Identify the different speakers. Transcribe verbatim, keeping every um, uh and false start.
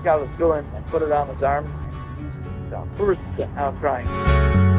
Speaker 1: took out the tefillin and put it on his arm, and he used himself. Bursts out crying.